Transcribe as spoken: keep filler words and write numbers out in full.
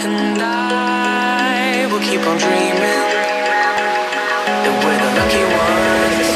and I will keep on dreaming that we're the lucky ones.